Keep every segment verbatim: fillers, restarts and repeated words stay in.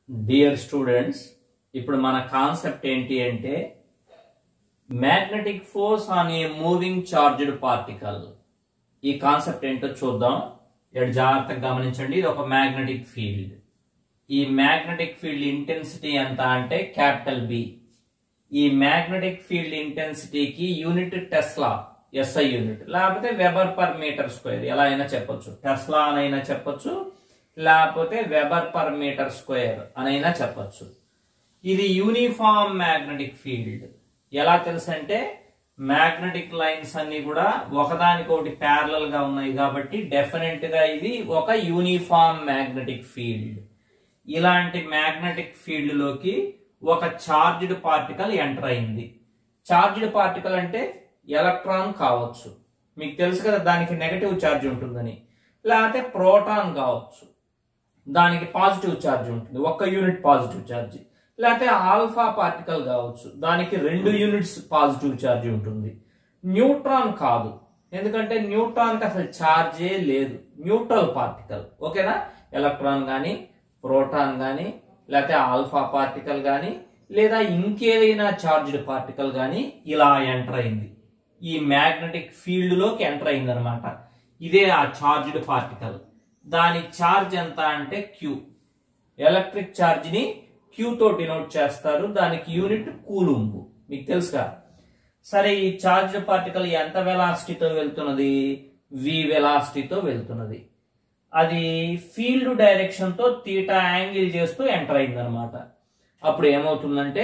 Dear students, ఇప్పుడు మన concept ఏంటి అంటే magnetic force on a moving charged particle. ఈ కాన్సెప్ట్ ఏంటో చూద్దాం. ఇక్కడ జాగ్రత్తగా గమనించండి. ఇది ఒక మ్యాగ్నెటిక్ ఫీల్డ్. ఈ మ్యాగ్నెటిక్ ఫీల్డ్ ఇంటెన్సిటీ ఎంత అంటే క్యాపిటల్ బి. ఈ మ్యాగ్నెటిక్ ఫీల్డ్ ఇంటెన్సిటీకి యూనిట్ టెస్లా, ఎస్ఐ యూనిట్, లేకపోతే వెబర్ పర్ మీటర్ స్క్వేర్, ఎలా అయినా చెప్పొచ్చు. టెస్లా అనైనా చెప్పొచ్చు, లేకపోతే వెబర్ పర్ మీటర్ స్క్వేర్ అనైనా చెప్పొచ్చు. ఇది యూనిఫామ్ మ్యాగ్నెటిక్ ఫీల్డ్. ఎలా తెలుసు అంటే మ్యాగ్నెటిక్ లైన్స్ అన్ని కూడా ఒకదానికొకటి ప్యారలల్ గా ఉన్నాయి కాబట్టి డెఫినెట్ గా ఇది ఒక యూనిఫామ్ మ్యాగ్నెటిక్ ఫీల్డ్. ఇలాంటి మ్యాగ్నెటిక్ ఫీల్డ్ లోకి ఒక చార్జ్డ్ పార్టికల్ ఎంటర్ అయింది. చార్జ్డ్ పార్టికల్ అంటే ఎలక్ట్రాన్ కావచ్చు, మీకు తెలుసు కదా, దానికి నెగటివ్ ఛార్జ్ ఉంటుందని. లేకపోతే ప్రోటాన్ కావచ్చు, దానికి పాజిటివ్ ఛార్జ్ ఉంటుంది, ఒక్క యూనిట్ పాజిటివ్ ఛార్జ్. లేకపోతే ఆల్ఫా పార్టికల్ కావచ్చు, దానికి రెండు యూనిట్స్ పాజిటివ్ ఛార్జ్ ఉంటుంది. న్యూట్రాన్ కాదు, ఎందుకంటే న్యూట్రాన్ కి అసలు ఛార్జే లేదు, న్యూట్రల్ పార్టికల్. ఓకేనా? ఎలక్ట్రాన్ గాని, ప్రోటాన్ గాని, లేకపోతే ఆల్ఫా పార్టికల్ గాని, లేదా ఇంకేదైనా చార్జ్డ్ పార్టికల్ గాని ఇలా ఎంటర్ అయింది, ఈ మ్యాగ్నెటిక్ ఫీల్డ్ లోకి ఎంటర్ అయింది అనమాట. ఇదే ఆ చార్జ్డ్ పార్టికల్. దాని ఛార్జ్ ఎంత అంటే క్యూ. ఎలక్ట్రిక్ ఛార్జ్ ని క్యూ తో డినోట్ చేస్తారు, దానికి యూనిట్ కూలుంబ్, మీకు తెలుసుగా. సరే, ఈ చార్జ్డ్ పార్టికల్ ఎంత వెలాసిటీతో వెళ్తున్నది? వి వెలాసిటీతో వెళ్తున్నది. అది ఫీల్డ్ డైరెక్షన్ తో తీటా యాంగిల్ చేస్తూ ఎంటర్ అయింది అనమాట. అప్పుడు ఏమవుతుందంటే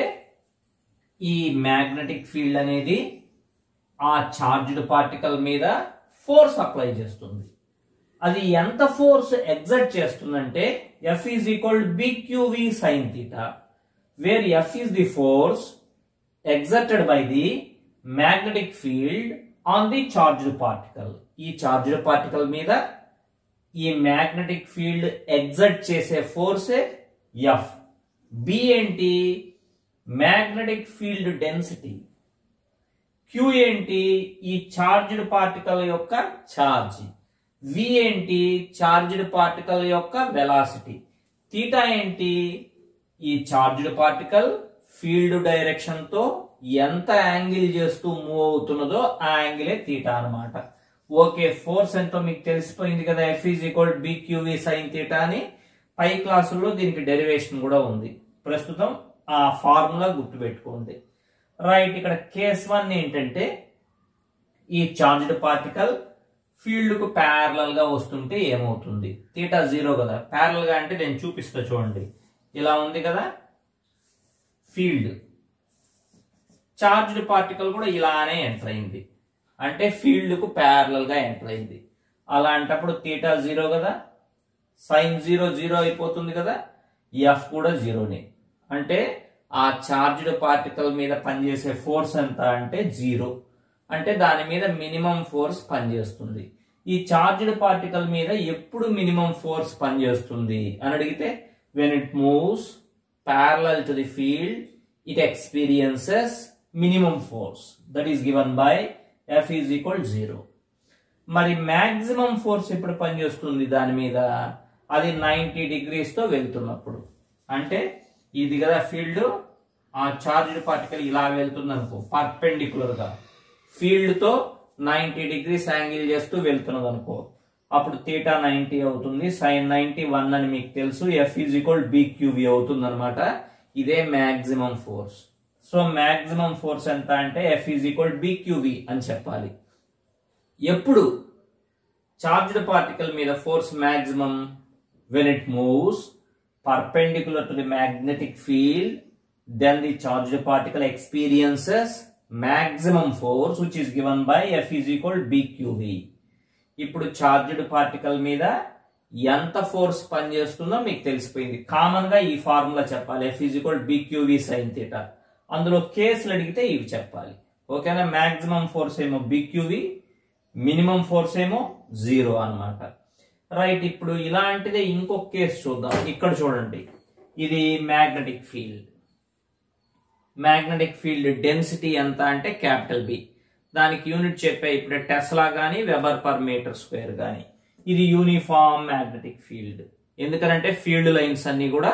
ఈ మ్యాగ్నెటిక్ ఫీల్డ్ అనేది ఆ చార్జ్డ్ పార్టికల్ మీద ఫోర్స్ అప్లై చేస్తుంది. అది ఎంత ఫోర్స్ ఎగ్జర్ట్ చేస్తుందంటే F is equal to B Q V sin theta, where F is the force exerted by the magnetic field on the charged particle. ఈ charged particle మీద ఈ magnetic field exert చేసే ఫోర్సే F. B ఏంటి? Magnetic field density. Q ఏంటి? ఈ charged particle యొక్క charge. V ఏంటి? చార్జ్డ్ పార్టికల్ యొక్క వెలాసిటీ. తీటా ఏంటి? ఈ చార్జ్డ్ పార్టికల్ ఫీల్డ్ డైరెక్షన్ తో ఎంత యాంగిల్ చేస్తూ మూవ్ అవుతున్నదో ఆ యాంగిలే తీటా అన్నమాట. ఓకే, ఫోర్స్ ఎంతో మీకు తెలిసిపోయింది కదా. F is equal to B Q V sin theta అని పై క్లాసుల్లో దీనికి డెరివేషన్ కూడా ఉంది. ప్రస్తుతం ఆ ఫార్ములా గుర్తుపెట్టుకోండి. రైట్, ఇక్కడ కేస్ వన్ ఏంటంటే ఈ చార్జ్డ్ పార్టికల్ ఫీల్డ్ కు ప్యారలల్ గా వస్తుంటే ఏమవుతుంది? తీటా జీరో కదా. ప్యారలల్ గా అంటే నేను చూపిస్తా చూడండి. ఇలా ఉంది కదా ఫీల్డ్. చార్జ్డ్ పార్టికల్ కూడా ఇలానే ఎంటర్ అయింది, అంటే ఫీల్డ్ కు ప్యారలల్ గా ఎంటర్ అయింది. అలాంటప్పుడు తీటా జీరో కదా, సైన్ జీరో జీరో అయిపోతుంది కదా, ఎఫ్ కూడా జీరోనే. అంటే ఆ చార్జ్డ్ పార్టికల్ మీద పనిచేసే ఫోర్స్ ఎంత అంటే జీరో. అంటే దాని మీద మినిమం ఫోర్స్ పనిచేస్తుంది. ఈ చార్జ్డ్ పార్టికల్ మీద ఎప్పుడు మినిమం ఫోర్స్ పనిచేస్తుంది అని అడిగితే, when it moves parallel to the field it experiences minimum force, that is given by F is equal zero. మరి మాక్సిమం ఫోర్స్ ఎప్పుడు పనిచేస్తుంది దాని మీద? అది నైంటీ డిగ్రీస్ తో వెళ్తున్నప్పుడు. అంటే ఇది కదా ఫీల్డ్, ఆ చార్జ్డ్ పార్టికల్ ఇలా వెళ్తుంది అనుకో, పర్పెండిక్యులర్ గా ఫీల్డ్ తో నైంటీ డిగ్రీస్ యాంగిల్ చేస్తూ వెళ్తున్నది అనుకో, అప్పుడు తీటా నైంటీ అవుతుంది. సైన్ నైంటీ వన్ అని మీకు తెలుసు. F is equal B Q V అవుతుంది అనమాట. ఇదే maximum force. So maximum force ఎంత అంటే F is equal B Q V అని చెప్పాలి. ఎప్పుడు చార్జ్డ్ పార్టికల్ మీద force maximum? When it moves perpendicular to the magnetic field, then the charged particle experiences maximum force which is given by F is equal to B Q V. ఇప్పుడు charged particle మీద ఎంత force పనిచేస్తుందో మీకు తెలిసిపోయింది. Common గా ఈ formula చెప్పాలి, F is equal to B Q V sin theta. అందులో కేసులు అడిగితే ఇవి చెప్పాలి. ఓకేనా? మాక్సిమం ఫోర్స్ ఏమో B Q V, minimum force ఏమో జీరో అన్నమాట. రైట్, ఇప్పుడు ఇలాంటిదే ఇంకొక కేసు చూద్దాం. ఇక్కడ చూడండి, ఇది magnetic field. Magnetic field density ఎంత అంటే క్యాపిటల్ బి. దానికి యూనిట్ చెప్పే ఇప్పుడు టెస్లా గానీ, వెబర్ పర్ మీటర్ స్క్వేర్ గానీ. ఇది యూనిఫామ్ మ్యాగ్నెటిక్ ఫీల్డ్. ఎందుకంటే ఫీల్డ్ లైన్స్ అన్ని కూడా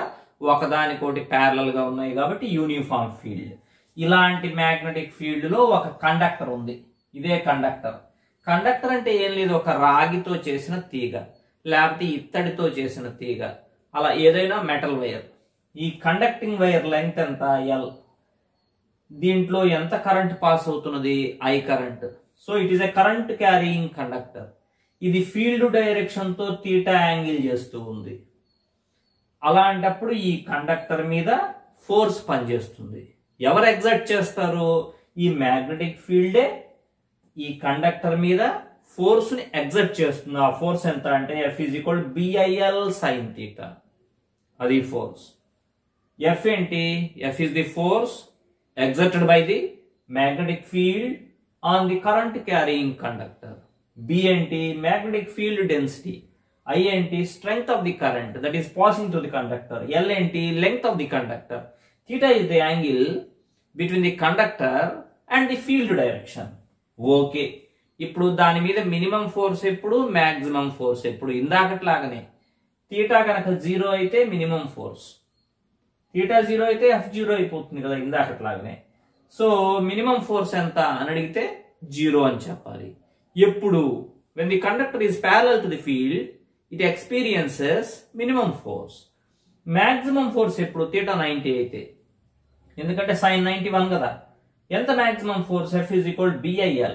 ఒకదానికోటి ప్యారలల్ గా ఉన్నాయి కాబట్టి యూనిఫామ్ ఫీల్డ్. ఇలాంటి మ్యాగ్నెటిక్ ఫీల్డ్ లో ఒక కండక్టర్ ఉంది. ఇదే కండక్టర్. కండక్టర్ అంటే ఏం లేదు, ఒక రాగితో చేసిన తీగ లేకపోతే ఇత్తడితో చేసిన తీగ, అలా ఏదైనా మెటల్ వైర్. ఈ కండక్టింగ్ వైర్ లెంగ్త్ ఎంత? ఎల్. దీంట్లో ఎంత కరెంట్ పాస్ అవుతున్నది? I current. So it is a current carrying conductor. ఇది ఫీల్డ్ డైరెక్షన్ తో థీటా యాంగిల్ చేస్తూ ఉంది. అలాంటప్పుడు ఈ కండక్టర్ మీద ఫోర్స్ పనిచేస్తుంది. ఎవరు ఎగ్జర్ట్ చేస్తారు? ఈ మ్యాగ్నెటిక్ ఫీల్డే ఈ కండక్టర్ మీద ఫోర్స్ ని ఎగ్జర్ట్ చేస్తుంది. ఆ ఫోర్స్ ఎంత అంటే F is equal B I L sine theta. అది ఫోర్స్. ఎఫ్ ఏంటి? F is the force exerted by the magnetic field on the current carrying conductor. B ఏంటి? magnetic field density. I ఏంటి? strength of the current that is passing through the conductor. L ఏంటి? length of the conductor. Theta is the angle between the conductor and the field direction. Okay, ఇప్పుడు దాని మీద minimum force ఎప్పుడు, maximum force ఎప్పుడు? ఇందాకట్లాగానే theta కనుక zero అయితే minimum force, theta zero అయితే ఎఫ్ జీరో అయిపోతుంది కదా ఇందాకట్లాగానే. సో మినిమం ఫోర్స్ ఎంత అని అడిగితే జీరో అని చెప్పాలి. ఎప్పుడు? when the conductor is parallel to the field it experiences minimum force. maximum force ఎప్పుడు? థీటా నైంటీ అయితే, ఎందుకంటే సైన్ నైంటీ వన్ కదా. ఎంత maximum force? f is equal B I L.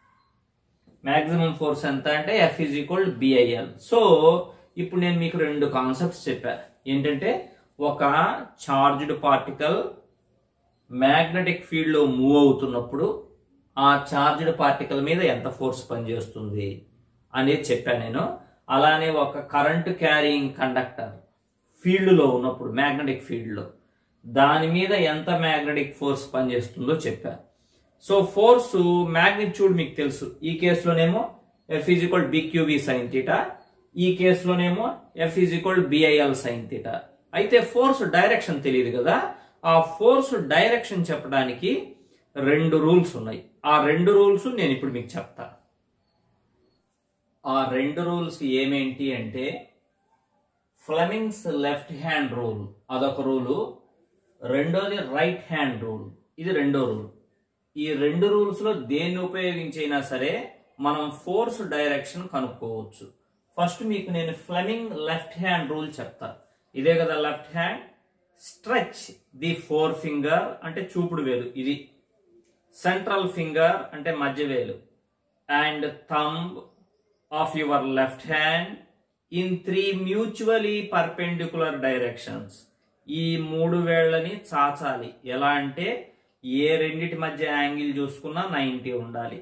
maximum force ఎంత అంటే f is equal B I L. So ఇప్పుడు నేను మీకు రెండు కాన్సెప్ట్స్ చెప్పా. ఏంటంటే ఒక చార్జ్డ్ పార్టికల్ మ్యాగ్నెటిక్ ఫీల్డ్ లో మూవ్ అవుతున్నప్పుడు ఆ చార్జ్డ్ పార్టికల్ మీద ఎంత ఫోర్స్ పనిచేస్తుంది అనేది చెప్పాను నేను. అలానే ఒక కరెంట్ క్యారీయింగ్ కండక్టర్ ఫీల్డ్ లో ఉన్నప్పుడు మ్యాగ్నెటిక్ ఫీల్డ్ లో దాని మీద ఎంత మ్యాగ్నెటిక్ ఫోర్స్ పనిచేస్తుందో చెప్పా. సో ఫోర్స్ మ్యాగ్నిట్యూడ్ మీకు తెలుసు. ఈ కేసులోనేమో F is equal B Q V sine theta, ఈ కేసులోనేమో F is equal B I L sine theta. అయితే ఫోర్స్ డైరెక్షన్ తెలియదు కదా. ఆ ఫోర్స్ డైరెక్షన్ చెప్పడానికి రెండు రూల్స్ ఉన్నాయి. ఆ రెండు రూల్స్ నేను ఇప్పుడు మీకు చెప్తా. ఆ రెండు రూల్స్ ఏమేంటి అంటే ఫ్లెమింగ్స్ లెఫ్ట్ హ్యాండ్ రూల్ అదొక రూలు, రెండోది రైట్ హ్యాండ్ రూల్ ఇది రెండో రూల్. ఈ రెండు రూల్స్ లో దేన్ని ఉపయోగించైనా సరే మనం ఫోర్స్ డైరెక్షన్ కనుక్కోవచ్చు. ఫస్ట్ మీకు నేను ఫ్లెమింగ్ లెఫ్ట్ హ్యాండ్ రూల్ చెప్తా. ఇదే కదా left hand. Stretch the four finger అంటే చూపుడు వేలు, ఇది సెంట్రల్ ఫింగర్ అంటే మధ్య వేలు, and thumb of your left hand in three mutually perpendicular directions. ఈ మూడు వేళ్ళని చాచాలి. ఎలా అంటే ఏ రెండిటి మధ్య యాంగిల్ చూసుకున్నా నైంటీ ఉండాలి.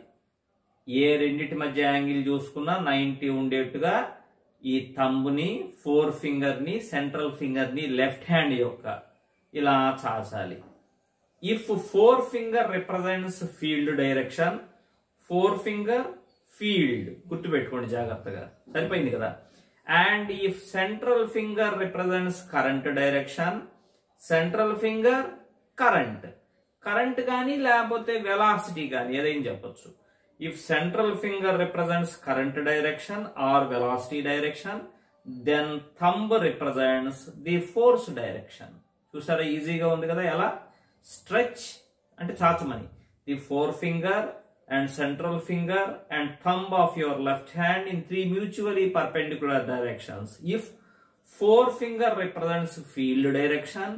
ఏ రెండిటి మధ్య యాంగిల్ చూసుకున్నా నైంటీ ఉండేట్టుగా ఈ థంబ్ని, ఫోర్ ఫింగర్ ని, సెంట్రల్ ఫింగర్ ని లెఫ్ట్ హ్యాండ్ యొక్క ఇలా చాచాలి. If four finger represents field direction, four finger field గుర్తుపెట్టుకోండి జాగ్రత్తగా, సరిపోయింది కదా. And if central finger represents current direction, central finger current, current కానీ లేకపోతే వెలాసిటీ కానీ ఏదైనా చెప్పొచ్చు. If central finger represents current direction or velocity direction, then thumb represents the force direction. చూసారా ఈజీగా ఉంది కదా. ఎలా? స్ట్రెచ్ అంటే చాచమని. The four finger and central finger and thumb of your left hand in three mutually perpendicular directions. If four finger represents field direction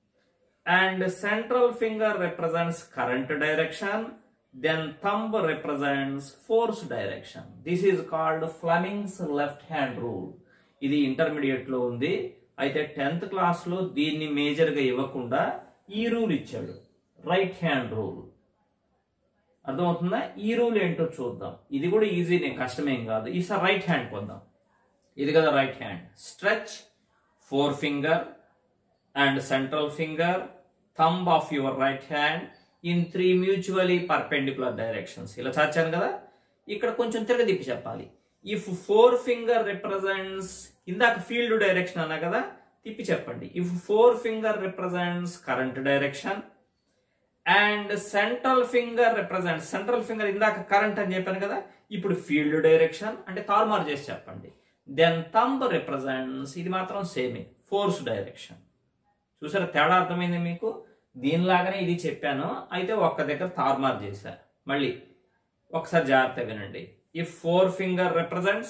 and central finger represents current direction, then thumb represents force direction. This is called Fleming's left hand rule. ఇది intermediate లో ఉంది. అయితే tenth class లో దీన్ని major గా ఇవ్వకుండా ఈ rule ఇచ్చాడు, రైట్ హ్యాండ్ రూల్. అర్థమవుతుందా? ఈ రూల్ ఏంటో చూద్దాం. ఇది కూడా ఈజీ, నేను కష్టమేం కాదు. ఈసారి రైట్ హ్యాండ్ పొందాం. ఇది కదా right hand. Stretch four finger and central finger, thumb of your right hand in three mutually perpendicular directions. ఇలా చాచాను కదా. ఇక్కడ కొంచెం తిరగదిప్పి చెప్పాలి. ఇఫ్ ఫోర్ ఫింగర్ రిప్రజెంట్స్, ఇందాక ఫీల్డ్ డైరెక్షన్ అన్నా కదా, తిప్పి చెప్పండి. If four finger represents current direction and central finger represents, central finger ఇందాక కరెంట్ అని చెప్పాను కదా, ఇప్పుడు ఫీల్డ్ డైరెక్షన్ అంటే తారుమారు చేసి చెప్పండి. దెన్ థంబ్ రిప్రజెంట్స్, ఇది మాత్రం సేమే, ఫోర్స్ డైరెక్షన్. చూసారా తేడా అర్థమైంది మీకు? దీనిలాగానే ఇది చెప్పాను, అయితే ఒక్క దగ్గర తారుమారు చేశా. మళ్ళీ ఒకసారి జాగ్రత్తగా వినండి. ఇఫ్ ఫోర్ ఫింగర్ రిప్రజెంట్స్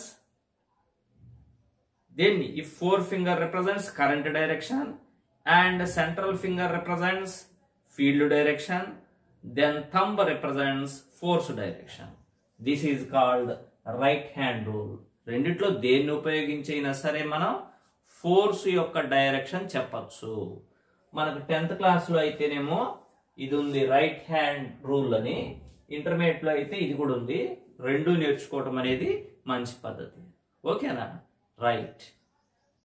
దేన్ని? If four finger represents current direction and central finger represents field direction, then thumb represents force direction. This is called right hand rule. రెండిట్లో దేన్ని ఉపయోగించైనా సరే మనం ఫోర్స్ యొక్క డైరెక్షన్ చెప్పచ్చు. మనకు టెన్త్ క్లాస్ లో అయితేనేమో ఇది ఉంది రైట్ హ్యాండ్ రూల్ అని, ఇంటర్మీడియట్ లో అయితే ఇది కూడా ఉంది. రెండు నేర్చుకోవటం అనేది మంచి పద్ధతి. ఓకేనా? రైట్.